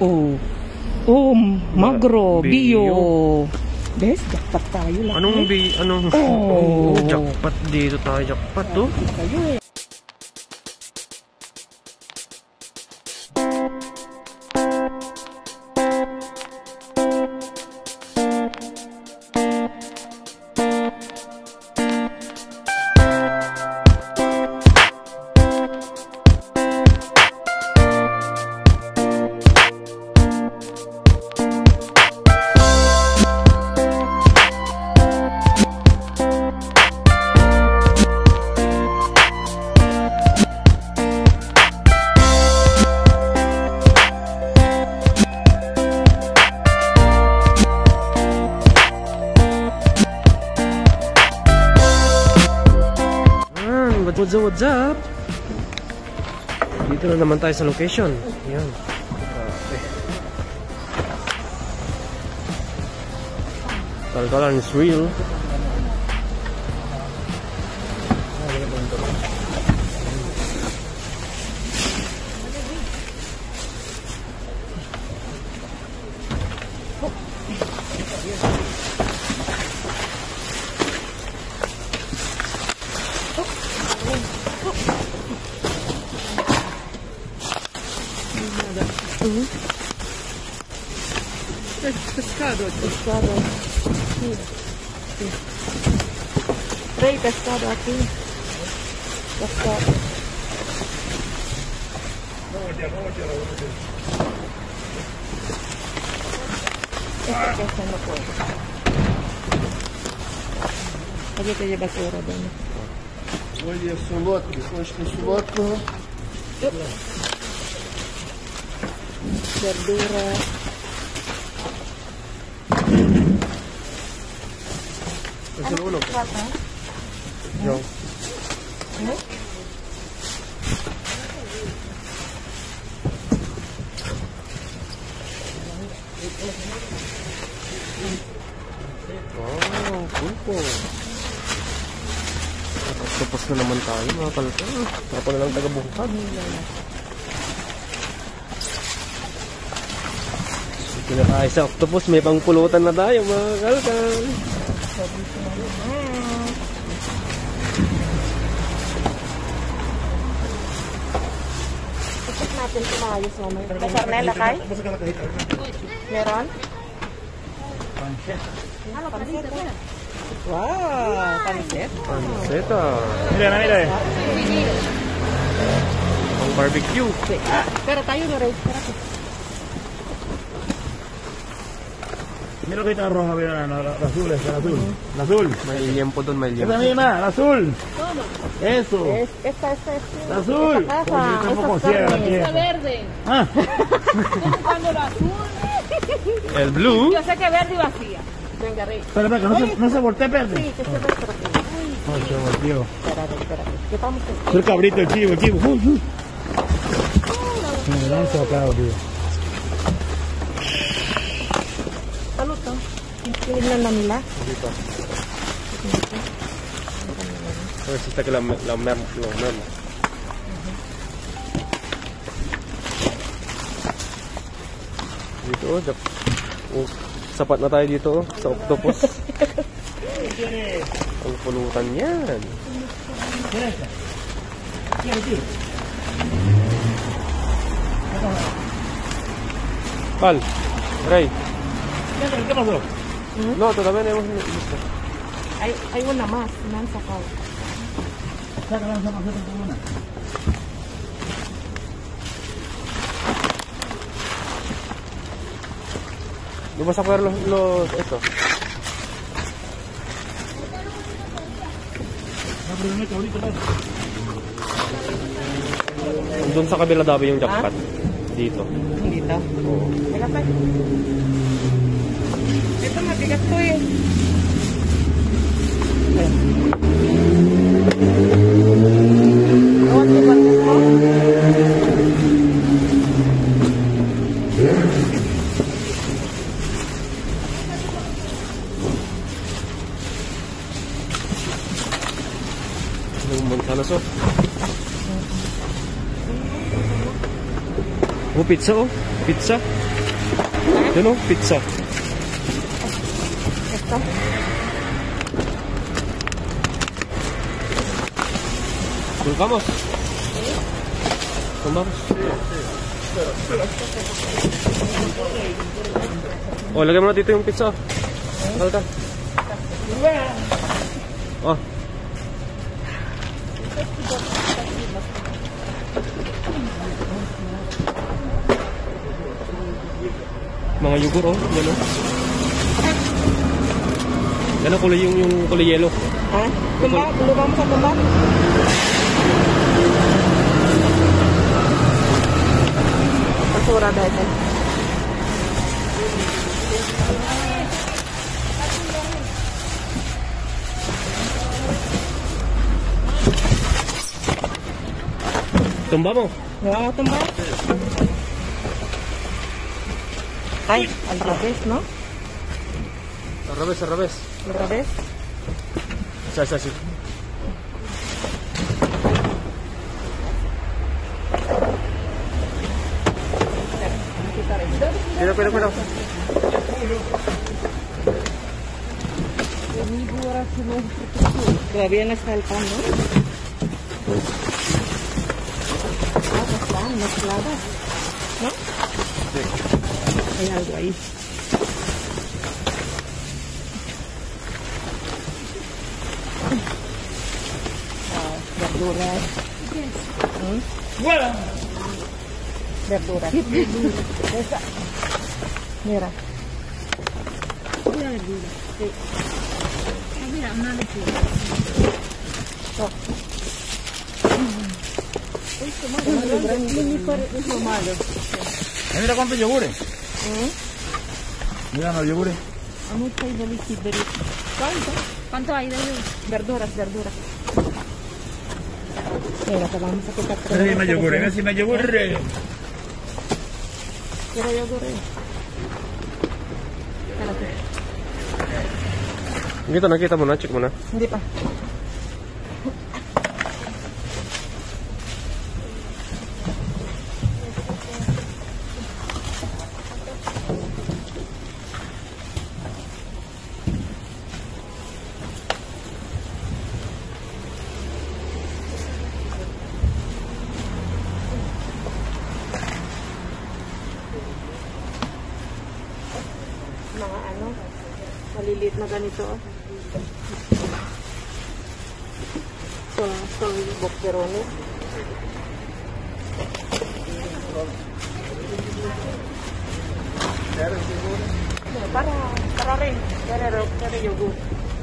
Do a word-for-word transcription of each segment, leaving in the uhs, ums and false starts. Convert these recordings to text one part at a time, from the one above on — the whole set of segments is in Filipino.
Oh. Oh, magro, bio. Bes, jackpot tayo lang. Anong bi, anong oh. oh, jackpot dito tayo, jackpot to. Kayo eh. What's up, what's up? Dito na naman tayo sa location. Ayan. Okay. Talkalan is real. Uh-huh. Pescado, pescado. Sí. Sí. Rey, pescado aquí. Pescado. Esta cosa no puedo. Hay que llevar basura, doña. Olha, solotro, depois tem solotro. Verdura. Ese es uno. No. ¿Eh? Oh, pulpo. Tapos na naman tayo mga kalka. Ako na lang taga-bungkad. Dito na tayo sa octopus. May pangpulutan na tayo mga kalka. Ikot natin tumayos naman. May sarnela kay? Meron? Ano, pansit? Wow, pansit? Panseta. Mira, mira. Pang barbecue. Pero tayo na rin. Mira que está roja, mira, la, la, la azul, esa, la azul. La azul. May liempo doon, may liempo. Esa misma, la azul. Eso. Es, esta, esta, esta. La azul. Esta Porque yo tampoco esa ciega carne. aquí. Esa verde. Ah. Estoy buscando la azul. El blue. Yo sé que verde y vacía. Venga, Rey. Espera, espera, que no se, no se voltee verde. Sí, que se ve por aquí. No, se volteó. Espérate, espérate. ¿Qué vamos a hacer? Es el cabrito, el chivo, el chivo. Uy, uy. Me lo han sacado, tío. Salud, ¿no? Tingnan na nila. Dito. A ver si está que la, la memo. La memo. Dito, oh, oh, sapat na tayo dito oh, sa octopus. Ang pulutan yan. Pal, Ray. ¿Qué pasó? No, todavía no hemos visto. Hay, hay una más, me han sacado. Sácala, sácala, sácala una. ¿No vas a coger los, los esto? No, pero no hay cabrito, no. Doon sa kabila daw yung jackpot. Dito. Dito? Oo. Teka pa. Ito mabigat ko eh. Awan ko ba ito? Ano so? Oh, pizza oh. Pizza. Yun o, pizza. Ito. Doon vamos. Doon vamos. Oh, lagay mo na dito yung pizza. Halika. Oh. Mga yogurt oh, yan oh. Yan ang kulay yung, yung kulay yellow. Ha? Tumba? Lubang mo sa tumba? Basura dahil. Tumba mo. Oo, tumba. Ay, al revés, ¿no? Al revés, al revés. Al revés. Así, así, así. Cuidado, cuidado, cuidado. Todavía no está el pan, ¿no? Ah, no están mezcladas, ¿no? Sí. Hay algo ahí. Ah, verduras. ¿Mm? Verduras. Esa. Mira. Una verdura. Sí. Ah, mira, una lechuga. Oh. Es lo malo. Mira cuántos yogures. ¿Mm? Mira los yogures. Mucho y delicioso. ¿Cuánto? ¿Cuánto hay de yogur? Verduras, verduras. Mira, que vamos a quitar. Mira más yogures, mira si más yogures. Quiero yogur. Espérate. Nakita, nakita mo na, check mo na. Hindi pa. Mga ano, maliliit na ganito. So, so bokkeroni. Para, para rin. Para, para yogurt.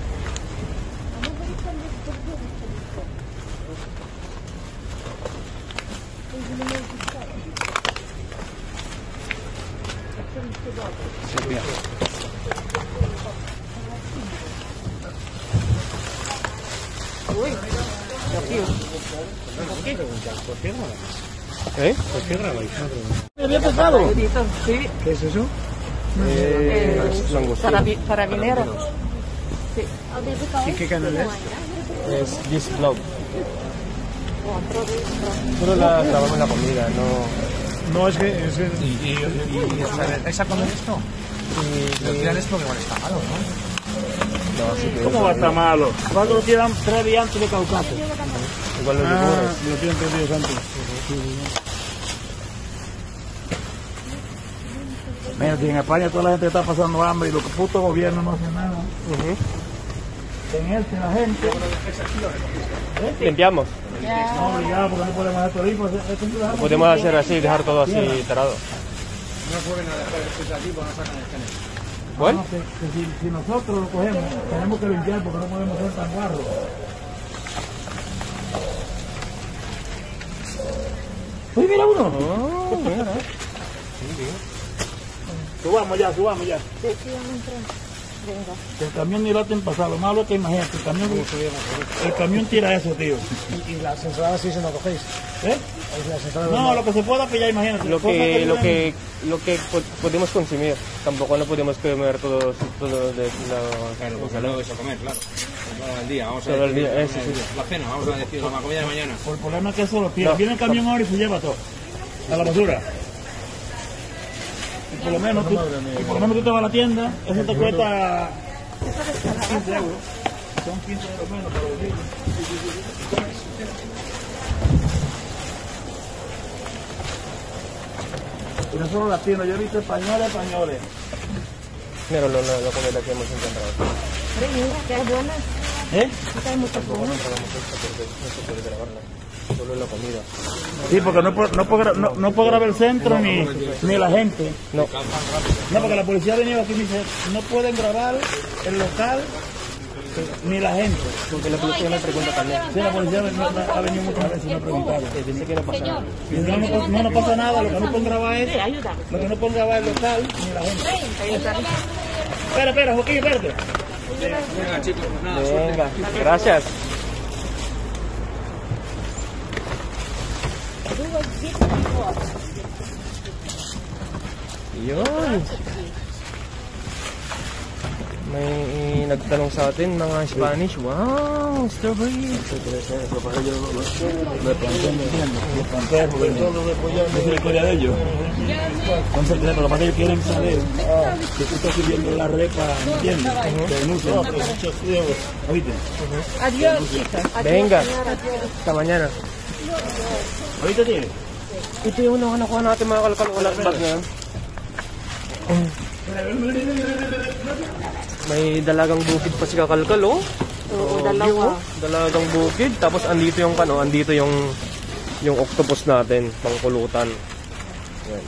Uy, cute. ¿Eh? ¿Por qué grabáis? ¿Había pescado? Dito, sí. ¿Qué es eso? Eh, Eh, langostino. Carabi carabinero. Sí. ¿Y qué canal es? Es This Vlog. Solo la grabamos la comida, no... No, es que... Es que y, y, y, o sea, ¿vais a comer esto? Y, Lo tiran es porque igual está malo, ¿no? no, así que ¿Cómo va a estar malo? ¿Cuándo lo tiran tres días antes de Caucaso? igual los Ah, yogures. lo tiran tres días antes. Mira, si en España toda la gente está pasando hambre y los putos gobiernos no hacen nada. Ujú. En este la gente... Limpiamos. No, obligado, porque no podemos hacer turismo. Lo podemos hacer así, dejar todo así tarado. ¿Cuál? No, que, que si, si nosotros lo cogemos, tenemos que limpiar porque no podemos ser tan guarros. ¡Uy, mira uno! Oh, mira. Subamos ya, subamos ya. Sí, sí, vamos a entrar. Venga. Que el camión ni lo hacen pasar, lo malo es que imagínate, el camión, el camión tira eso, tío. ¿Y, y las entradas sí se lo cogéis? ¿Eh? Las entradas No, lo que se pueda pillar, imagínate. Lo cosas que, lo duran- que, lo que po- podemos consumir. Tampoco no podemos comer todos, todos de la... Claro, porque luego eso comer, claro. Todo el día, vamos a Todo el decir, día, eso sí. la cena, vamos a decir, la comida de mañana. Por el problema es que eso lo tira. No. Viene el camión ahora y se lleva todo. A la basura. Y por lo menos tú, y por lo menos tú te vas a la tienda, eso te cuesta quince euros. Son quince euros menos para los niños. Y no solo latinos, yo he visto españoles, españoles. Meron na na comida que hemos encontrado. Pero mira, que es buena. ¿Eh? Está mucho Tampoco no entramos esta porque no se puede grabarla. Solo la comida. Sí, porque no puedo, no puedo, gra- no, no puedo grabar el centro ni, ni la gente. No. No, porque la policía ha venido aquí y me dice, no pueden grabar el local ni la gente. Porque la policía me pregunta también. Sí, la policía ha venido, ha venido muchas veces y me ha preguntado. Eh, dice que no pasa nada. Y no, no, no, no pasa nada, lo que no pueden grabar es, lo que no pueden grabar es el local ni la gente. Espera, espera, Joaquín, espérate. Venga, chicos, pues nada, suerte. Venga, gracias. Yun. May nagtanong sa atin mga Spanish. Wow, strawberry. Lo planteé, ¿me entiendes? Lo planteé porque no es la historia de ellos. Entonces, lo que pasa es que quieren saber que tú estás subiendo la repa, ¿me entiendes? Te denuncian. ¿Oíste? Adiós, chicas. Venga. Hasta mañana. ¿Oíste, tío? Ito yung unang nakuha natin mga kalkal. Wala bag na yan. May dalagang bukid pa si Kakalkal, oh. Oo, dalawa. Dalagang bukid. Tapos andito yung ano, andito yung yung octopus natin, pangkulutan. Yan.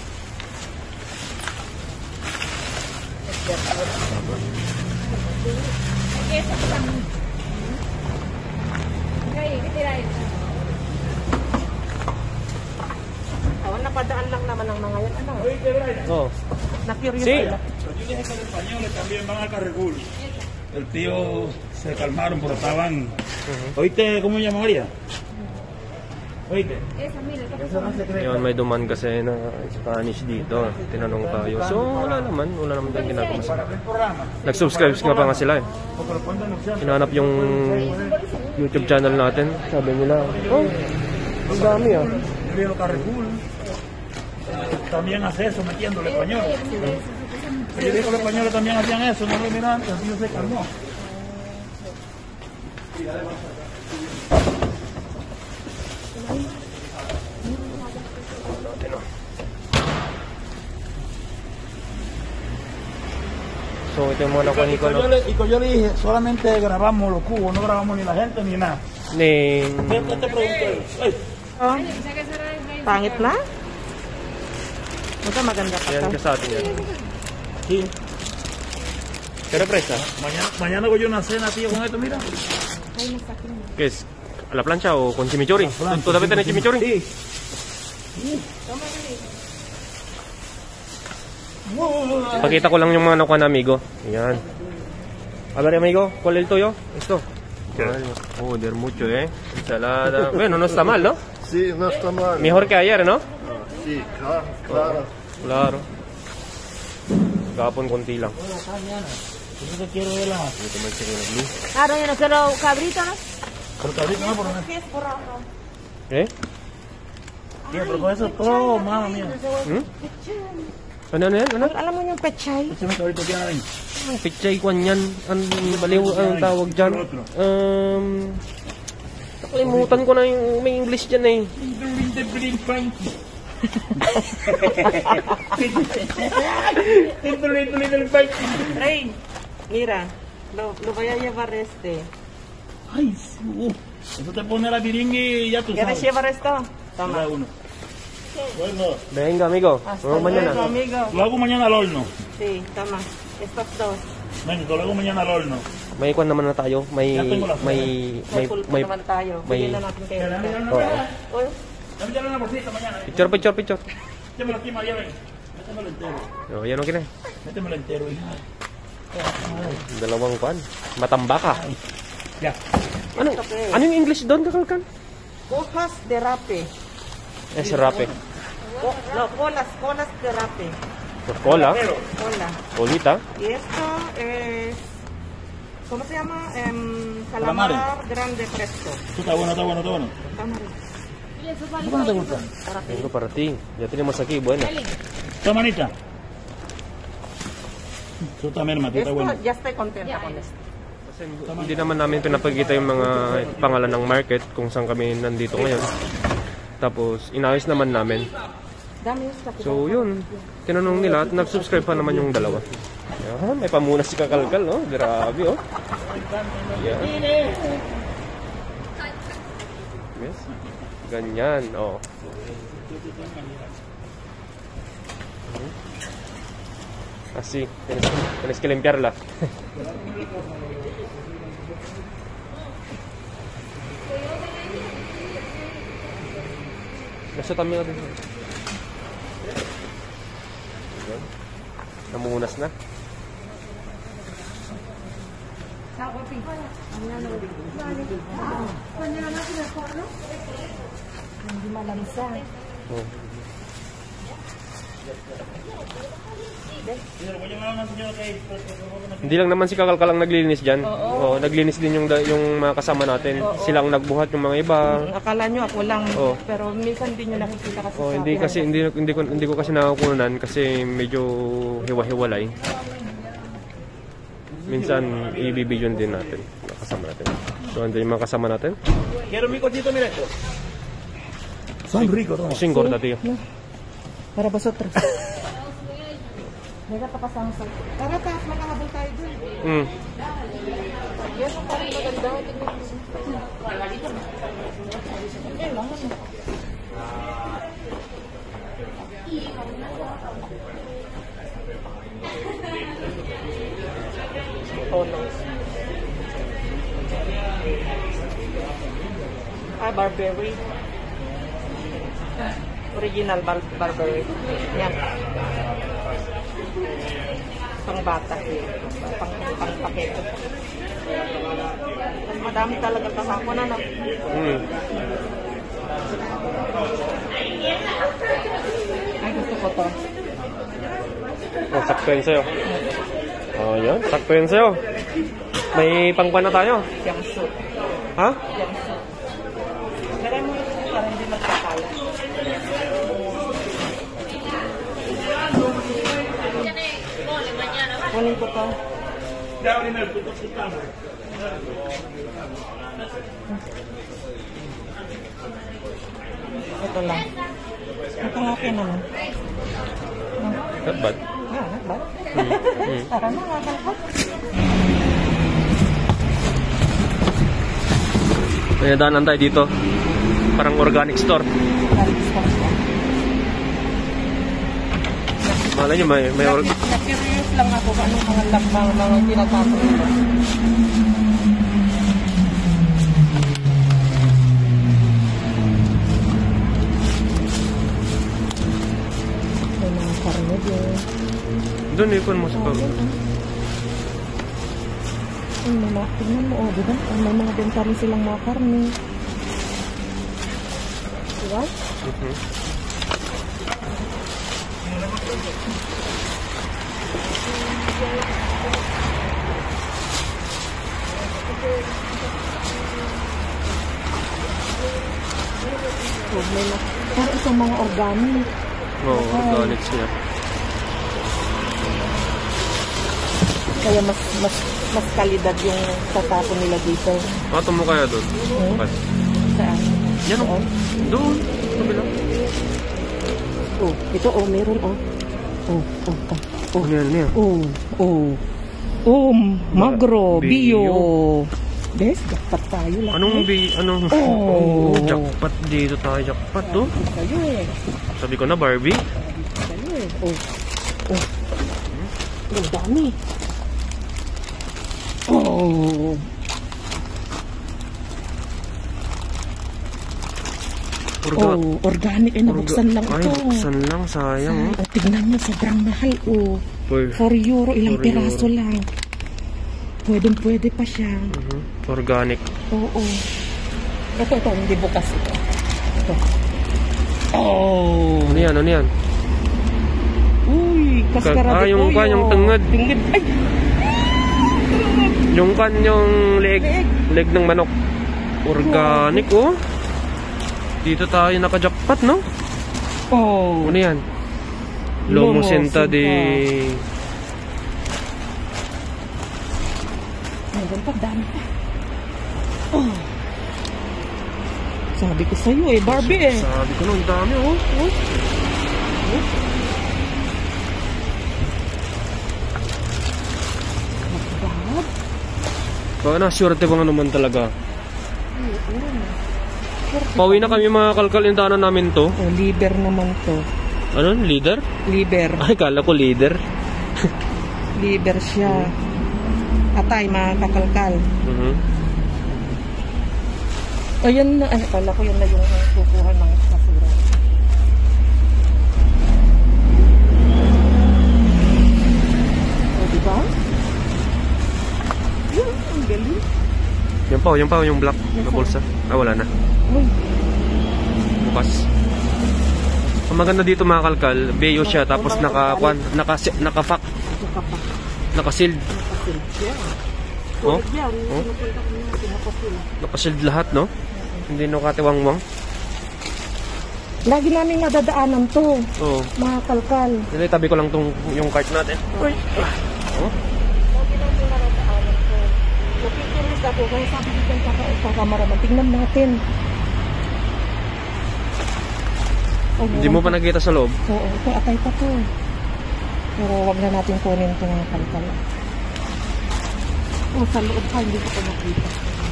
Oh, napadaan lang naman ng mga yan. Ano? Oh. Na-curious Sí. sila. Los chiles estos españoles también van al Carrefour. El tío se calmaron, pero estaban. ¿Oíste cómo llama María? ¿Oíste? Esa, mira, Eso no se cree. Yun, may duman kasi na Spanish dito. Tinanong tayo. So, wala naman. Wala naman din ginagawa sila. El programa. Nag-subscribe nga pa nga sila eh. Porque lo pueden denunciar. Hinanap yung YouTube channel natin. Sabi nila, oh, ang dami ah. El viejo Carrefour eh, también hace eso metiendo el español. Pero yo digo que los españoles también hacían eso, no lo miran, el tío se calmó. So, ito yung mga nakuha ni Y yo, le, y yo le dije, solamente grabamos los cubos, no grabamos ni la gente ni nada. Ni... ¿Qué qué te pregunté? Ay, Oh, Isa ka sa rin. pangit na? Ito maganda pa Yan to. ka sa atin yan. sí. Pero presa, Mañana, mañana voy yo a una cena, tío, con esto, mira. ¿qué es? ¿A la plancha o con chimichurri? ¿Tú todavía tenés chimichurri? Sí. Pakita ko lang yung mga nakuha na amigo. Ayan. A ver, amigo, ¿cuál es el tuyo? Esto. Ay, joder, mucho, eh. Ensalada. Bueno, no está mal, ¿no? Sí, no está mal. Mejor que ayer, ¿no? Sí, claro, claro. Claro. Kahapon konti lang. Yo te quiero ver la. Claro, yo no quiero cabrito, ¿no? Porque ahorita no, por lo menos. Eh? Tío, pero con eso todo, mamá mía. Hmm? Ano na yan? Ano? Alam mo yung pechay? Échame cabrito que hay. Pichay kwan yan. Ang baliw, ang tawag dyan. Um, nakalimutan ko na yung may English dyan eh. Rey, mira, lo, lo voy a llevar este. Ay, sí, uh, eso te pone la viringa y ya tú ¿Quieres sabes. llevar esto? Toma. Trae uno. Bueno, Venga, amigo. Hasta Vamos mañana. luego, amigo. lo hago mañana al horno. Sí, toma. Estos dos. Venga, lo hago mañana al horno. May kwan naman na tayo. May, Ya tengo la may, May may, pulpo may, naman tayo. may- Bigyan na natin kayo. Dame una Oo. Uy, Dame ya una bolsita mañana. Picture, picture, picture. Métemelo aquí, María, ven. Métemelo entero. Oh, yan okay na. Métemelo entero, hija. Dalawang kwan. Matambaka. Ya. Ano? Ano yung English doon, kakalkan? hojas de rape. Eh, si Rape. Co- no, colas, colas de rape. Cola. Cola. Colita. Y esto es... ¿Cómo se llama? Em, Calamares. calamar grande fresco. Esto está bueno, está bueno, está bueno. Cámara. ¿Cómo no te gusta? Tengo para ti. Ya tenemos aquí, buena. Toma, manita. Eso también, Matita, bueno. ya estoy contenta con esto. Kasi hindi naman namin pinapagkita yung mga pangalan ng market kung saan kami nandito ngayon. Tapos inayos naman namin. Dami yung sakit. So yun, tinanong nila at nag-subscribe pa naman yung dalawa. Yan, may pamunas si Kakalkal, no? Grabe, oh. Yan. Yes. Ganyan, oh. Así, tienes, tienes que limpiarla. Eso también natin. Namunas na. Hindi malansa. Oh. Hindi lang naman si Kakalkal ang naglinis dyan. Oo. Oh, naglinis din yung, yung mga kasama natin. Oo. Silang nagbuhat yung mga iba. Akala nyo ako lang, Oo. pero minsan din nyo nakikita kasi Oh, sa hindi akin. kasi hindi, hindi ko hindi ko kasi nakakunan kasi medyo hiwa-hiwalay. Minsan i-video din natin, mga kasama natin. So, andyan yung mga kasama natin. Quiero mi cochito, mira esto. Son ricos, ¿no? Singkor dati. No. Para vosotros. Mega papasang sa. Tara pa, makahabol tayo dun. Mm. Yes, parang maganda. Eh, lang. Oh, no. Ah, Barberry. Original bar Barberry. Yan. Pang bata. Pang, pang pakete. Madami talaga kahapon na. Mm. Ay, gusto ko to. Oh, sakto yun sa'yo. Oh, yun. Sakto yun sa'yo. May pangpan na tayo. Jumpsuit. Ha? Jumpsuit. Lagay mo ito para hindi magkakala. Kunin ko to. Ito lang. Ito nga akin naman. Not bad. Ah, not bad. Mm. Mm. Tara na, kakalkal. May nadaanan tayo dito. Parang organic store. Malay nyo, may, may or Na-curious lang ako kung anong mga lakbang mga tinatapon nila. May mga karne din. doon ikon mo sa pag. Ay, may mga, tingnan mo, oh, diba? Ay, may mga benta rin silang mga karne. Diba? Mhm. Oh, may mga, parang isang mga organic. Oo, oh, organics niya. Kaya mas mas mas kalidad yung tatapon nila dito. Pato mo kaya doon? Hmm? Okay. Saan? Yan o. Saan? Doon. Kabila. Oh, ito oh, meron oh. Oh, oh, oh. Oh, ano yan, ano yan? Oh, oh. Oh, magro, Bio. bio. Des, jackpot tayo lang. Anong bi... Anong... Oh. Jackpot dito tayo. Jackpot to. Kayo eh. Sabi ko na, Barbie. Kayo eh. Oh. Oh. Ang dami. Oh. Orga. Oh, organic eh, nabuksan lang Ay, ito. buksan lang. Sayang. Oh, tignan mo, sobrang mahal. Oh. Uy. four euro, ilang four piraso euro. lang. Pwedeng pwede pa siya. Mhm. Organic. Oo. Ito, ito, hindi bukas ito. Ito. Oh. Ano yan? Ano yan? Uy, kaskara Ah, de yung pollo. kan, yung tengad. Tingid. Ay, Yung kan, yung leg. Leg ng manok. Organic, oh. Dito tayo naka-jackpot, no? oh. Ano yan? Lomo Lomo senta senta. de... Meron pa, dami pa. Oh. Sabi ko sa'yo eh, Barbie eh. Sabi ko nung dami, oh. Oh. Oh. Magdahab. Baka na, swerte pa nga naman talaga. Pauwi na kami mga kalkal, yung daanan namin to. Oh, liber naman to. Ano? Leader? Liber. Ay, kala ko leader. Liber siya. Atay, mga kakalkal. Mhm. Ayan na, ay, kala ko yun na yung kukuha ng basura. O, diba? Yun, ang galing. Yan pa, yan pa, yung black na bulsa. Ah, wala na. Uy, Bukas. Ang maganda dito mga kalkal, beyo siya, tapos naka, kwan, naka, naka-fact, saka pa. naka-sealed. Nakasil siya. Oh? Tulad yan, Oh? pinupunta ko na, pinapasil. Naka-sealed lahat, no? Hindi no katiwang-wang. Lagi namin nadadaanan to, Oo. mga kalkal. Dili, tabi ko lang tong, yung cart natin. Uy. Oh? Lagi namin nadadaanan to. Napikiris ako, kaya sabi ko dyan kakamaraman. Tingnan natin. Oh, Hindi mo pa nakita sa loob? Oo, ito atay pa to. Pero wag na natin kunin ito ng kalkal. Oh, sa loob pa, hindi ko pa nakita.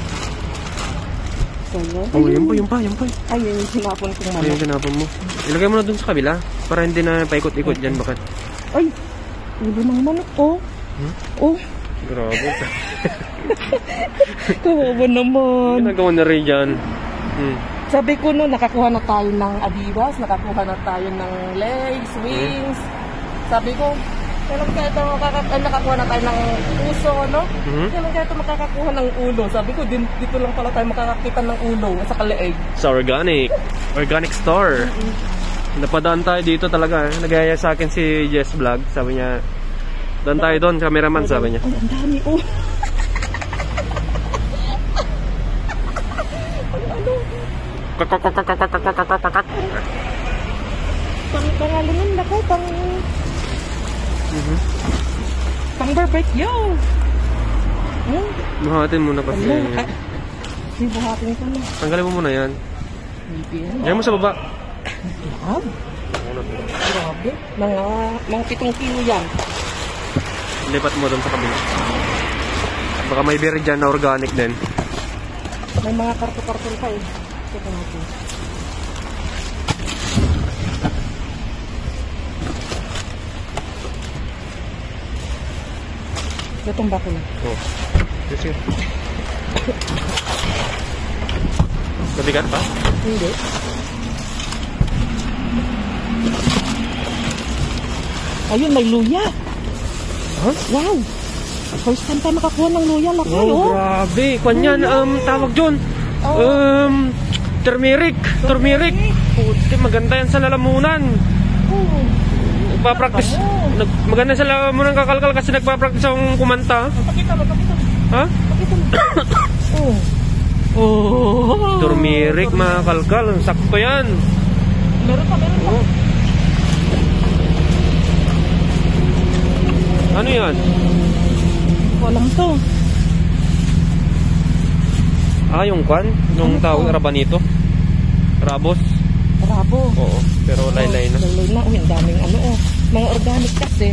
So, yun. Oh, yun pa, yun pa, yun pa. Ay, yun yung sinapon kong Ito manok. yung tinapon mo. Ilagay mo na dun sa kabila, para hindi na paikot-ikot dyan, bakit? Ay, ulo ng manok, oh. Hmm? Oh, Grabe. kawawa naman. Ginagawa na rin dyan. Hmm. Sabi ko no, nakakuha na tayo ng Adidas, nakakuha na tayo ng legs, wings. Sabi ko, kailan kaya ito makaka- ay, nakakuha na tayo ng puso, no? Mhm. Kailan kaya ito makakakuha ng ulo? Sabi ko, din, dito lang pala tayo makakakita ng ulo sa kaleeg. Sa organic. Organic store. Napadaan tayo dito talaga. Nagaya sa akin si Jess Vlog. Sabi niya, daan tayo doon, cameraman, sabi niya. Ay, ang dami, oh. Kakakakakakakakakakak. Pang pangalan na ko, pang... Pang barbecue. Hmm? Buhatin muna kasi. Ano? Ah, Hindi, buhatin ko na. Tanggalin mo muna yan. Hindi yan. Yan mo sa baba. Lab. Grabe. Mga, mga pitong kilo yan. Lipat mo doon sa kabila. Baka may berry dyan na organic din. May mga karto-karton pa eh. Ito natin. Natumba ko na. Oh. Sige. Mabigat pa? Hindi. Ayun, may luya. Huh? Wow. First time tayo makakuha ng luya. Laki, Oh, oh. grabe. Kwan yan, um, tawag dyan. Um, turmeric. Turmeric. Puti, maganda yan sa lalamunan. Oh. Nagpa-practice. Nag, maganda sa lalamunan kakalkal kasi nagpa-practice akong kumanta. Pakita mo, pakita mo. Ha? Pakita mo. Oh. Oh. Turmeric, mga kalkal. Sakto yan. Meron pa, meron pa. Oh. Ano yan? Walang to. Ah, yung kwan? Yung Ano tawag to? rabanito? Rabos? Rabo. Oo, pero laylay na. Oh, laylay na. Uy, ang daming ano oh. Mga organic kasi.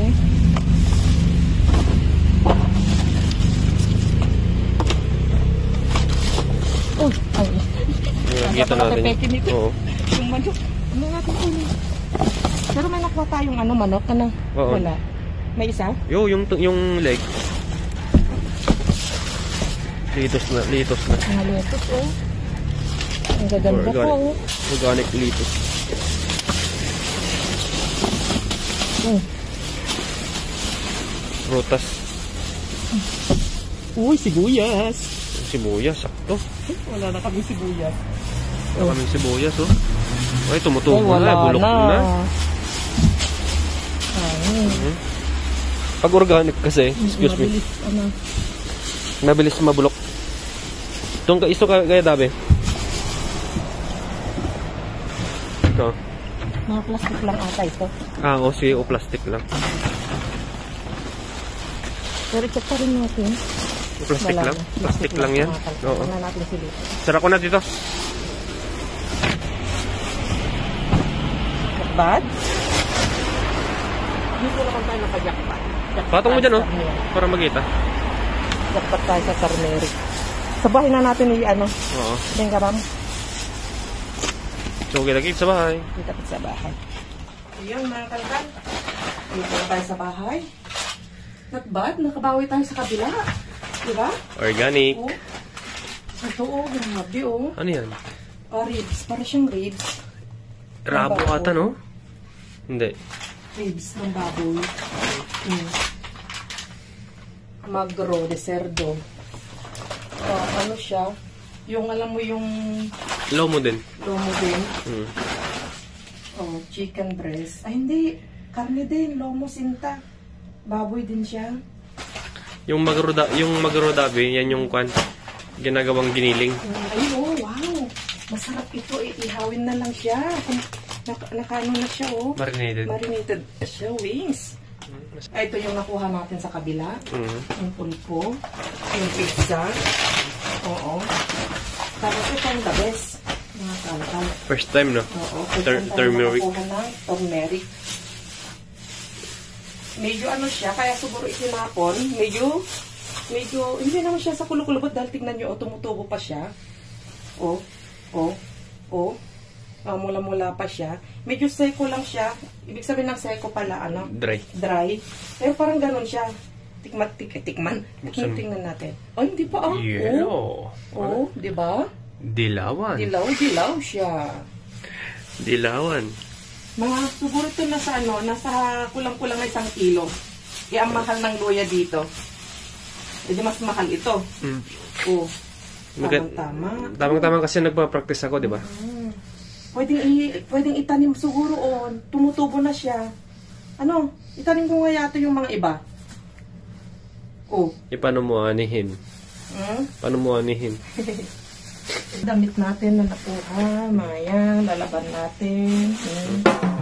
Oh, ay. Nakikita natin. Napaka-peke nito. Oo. Yung manok. Ano natin kunin? Pero may nakuha tayong ano manok. Ano? Oo. Wala. May isa? Yo, yung yung leg. Litos na, litos na. Mga lettuce oh. Ang gaganda Organic. po oh. Organic litos. Oh. Prutas. Uy, sibuyas. Sibuyas, sakto. Wala na kami sibuyas. Wala kaming sibuyas, oh. Ay, tumutubo Ay, wala na, bulok na. na. Ay, Mhm. Pag organic kasi, excuse me, mabilis, ano. mabilis mabulok. Itong ka, iso ka, kaya dabi. Ito. Mga plastic lang ata ito. Ah, o sige, o plastic lang. Pero check pa rin natin. Plastic Wala lang? na. Plastic lang yan? Oo. Wala natin sila. Sara ko na dito. Bad? Dito naman tayo nakajakpat. Patong mo dyan, oh. Para magkita. Jakpat tayo sa karneri. Sa bahay na natin i ano. Oo. Yung karam. So, kita-kita sa bahay. Dito sa bahay. Ayan mga kalkan. Dito na tayo sa bahay. Not bad. Nakabawi tayo sa kabila. Diba? Organic. Oh. Ito oh. Grabe oh. Ano yan? Ah, ribs. Para siyang ribs. Rabo Ng ata, baboy. no? Hindi. Ribs ng baboy. Mm. Magro de cerdo. Ah, ano siya? Yung alam mo yung Lomo din. lomo din. Hmm. Oh, chicken breast. Ay, hindi. Karne din. Lomo sinta. Baboy din siya. Yung magroda, yung magrodabi, yan yung kwan. Ginagawang giniling. Mm, ay, oh, wow. Masarap ito. Ihawin na lang siya. Nak nakano na siya, oh. Marinated. Marinated siya, wings. Ay, ito yung nakuha natin sa kabila. Mhm. Yung pulpo. Yung pizza. Oo. Tapos ito yung the best. Mga kalkal. First time, no? Oo. Tur- Ito yung turmeric. nakuha ng turmeric. Medyo ano siya, kaya siguro itinapon. Medyo, medyo, hindi naman siya sa kulukulubot dahil tignan nyo, oh, tumutubo pa siya. Oh, oh, oh. Ah, mula-mula pa siya. Medyo seko lang siya. Ibig sabihin ng seko pala, ano? Dry. Dry. Pero parang ganun siya. Tikman, tik, eh, tikman. Buksan mo. Tingnan natin. Ay, hindi pa ah. Yellow. Oh, oh di ba? Dilawan. Dilaw, dilaw siya. Dilawan. Mga siguro ito nasa ano, nasa kulang-kulang na isang kilo. Kaya ang mahal ng luya dito. E di mas mahal ito. Mm. Oh, Magand- tamang-tama. Tamang-tama kasi nagpa-practice ako, di ba? Hmm. Pwedeng, i, pwedeng itanim siguro o tumutubo na siya. Ano, itanim ko nga yata yung mga iba. Oh. E, paano mo anihin? Hmm? Paano mo anihin? Damit natin na nakuha, maya, lalaban natin. Hmm.